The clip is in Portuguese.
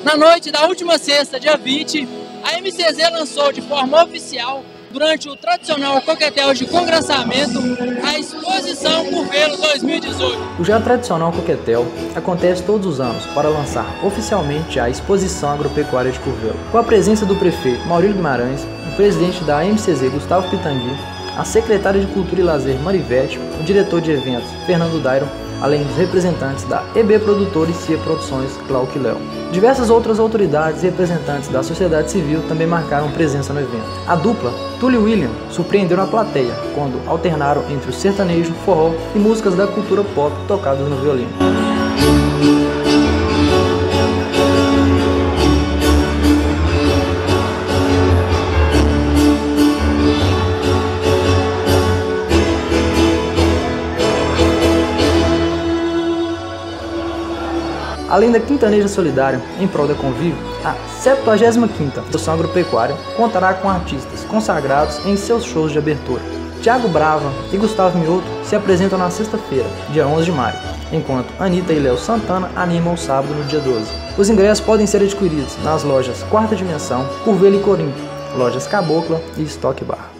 Na noite da última sexta, dia 20, a MCZ lançou de forma oficial, durante o tradicional coquetel de congraçamento, a exposição Curvelo 2018. O já tradicional coquetel acontece todos os anos para lançar oficialmente a exposição agropecuária de Curvelo, com a presença do prefeito Maurílio Guimarães, o presidente da MCZ Gustavo Pitangui, a secretária de Cultura e Lazer Marivete, o diretor de eventos Fernando Dairon, além dos representantes da EB Produtores e CIA Produções, Glauco e Léo. Diversas outras autoridades e representantes da sociedade civil também marcaram presença no evento. A dupla, Túlio e William, surpreenderam a plateia quando alternaram entre o sertanejo, forró e músicas da cultura pop tocadas no violino. Além da Quintaneja Solidária, em prol da convívio, a 75ª Exposição Agropecuária contará com artistas consagrados em seus shows de abertura. Thiago Brava e Gustavo Mioto se apresentam na sexta-feira, dia 11 de maio, enquanto Anitta e Léo Santana animam o sábado no dia 12. Os ingressos podem ser adquiridos nas lojas Quarta Dimensão, Curvelo e Corinto, lojas Cabocla e Stock Bar.